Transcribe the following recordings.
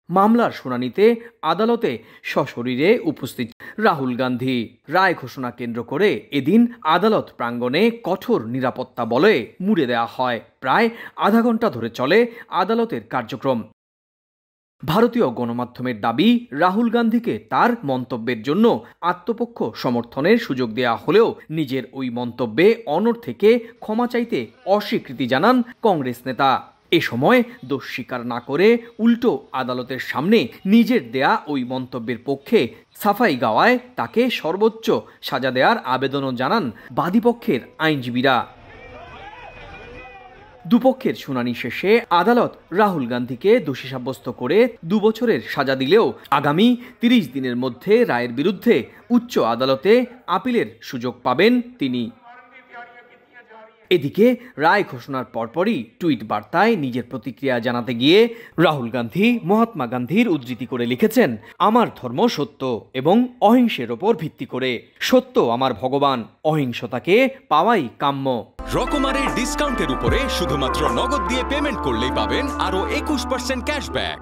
মামলার শুনানিতে আদালতে সশরীরে উপস্থিত রাহুল গান্ধী। রায় ঘোষণা কেন্দ্র করে এদিন আদালত প্রাঙ্গণে কঠোর নিরাপত্তা বলে মুড়ে দেওয়া হয়। প্রায় আধা ঘন্টা ধরে চলে আদালতের কার্যক্রম। ভারতীয় গণমাধ্যমের দাবি, রাহুল গান্ধীকে তার মন্তব্যের জন্য আত্মপক্ষ সমর্থনের সুযোগ দেয়া হলেও নিজের ওই মন্তব্যে অনড় থেকে ক্ষমা চাইতে অস্বীকৃতি জানান কংগ্রেস নেতা। এ সময় দোষ স্বীকার না করে উল্টো আদালতের সামনে নিজের দেয়া ওই মন্তব্যের পক্ষে সাফাই গাওয়ায় তাকে সর্বোচ্চ সাজা দেওয়ার আবেদনও জানান বাদীপক্ষের আইনজীবীরা। দুপক্ষের শুনানি শেষে আদালত রাহুল গান্ধীকে দোষী সাব্যস্ত করে 2 বছরের সাজা দিলেও আগামী 30 দিনের মধ্যে রায়ের বিরুদ্ধে উচ্চ আদালতে আপিলের সুযোগ পাবেন তিনি। এদিকে রায় ঘোষণার পরপরই টুইট বার্তায় নিজের প্রতিক্রিয়া জানাতে গিয়ে রাহুল গান্ধী মহাত্মা গান্ধীর উদ্ধৃতি করে লিখেছেন, আমার ধর্ম সত্য এবং অহিংসের ওপর ভিত্তি করে। সত্য আমার ভগবান, অহিংসতাকে পাওয়াই কাম্য। রকমারের ডিসকাউন্টের উপরে শুধুমাত্র নগদ দিয়ে পেমেন্ট করলেই পাবেন আরো 21% ক্যাশব্যাক।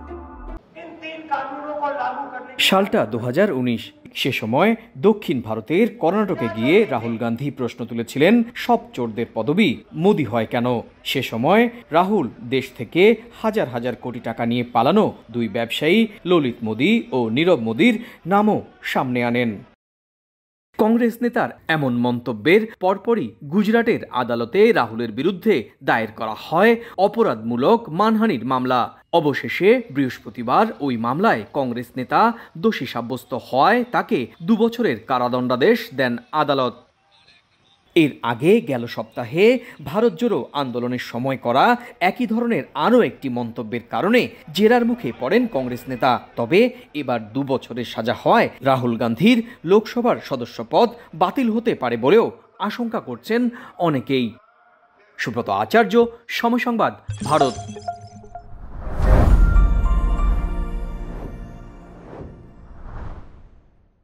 সালটা 2019। সে সময় দক্ষিণ ভারতের কর্ণাটকে গিয়ে রাহুল গান্ধী প্রশ্ন তুলেছিলেন, সব চোরদের পদবি মোদি হয় কেন? সে সময় রাহুল দেশ থেকে হাজার হাজার কোটি টাকা নিয়ে পালানো 2 ব্যবসায়ী ললিত মোদি ও নীরব মোদির নামও সামনে আনেন। কংগ্রেস নেতার এমন মন্তব্যের পরপরই গুজরাটের আদালতে রাহুলের বিরুদ্ধে দায়ের করা হয় অপরাধমূলক মানহানির মামলা। অবশেষে বৃহস্পতিবার ওই মামলায় কংগ্রেস নেতা দোষী সাব্যস্ত হয় তাকে 2 বছরের কারাদণ্ডাদেশ দেন আদালত। এর আগে গেল সপ্তাহে ভারত জোড়ো আন্দোলনের সময় করা একই ধরনের আরও একটি মন্তব্যের কারণে জেরার মুখে পড়েন কংগ্রেস নেতা। তবে এবার 2 বছরের সাজা হয় রাহুল গান্ধীর লোকসভার সদস্য পদ বাতিল হতে পারে বলেও আশঙ্কা করছেন অনেকেই। সুব্রত আচার্য, সময় সংবাদ, ভারত।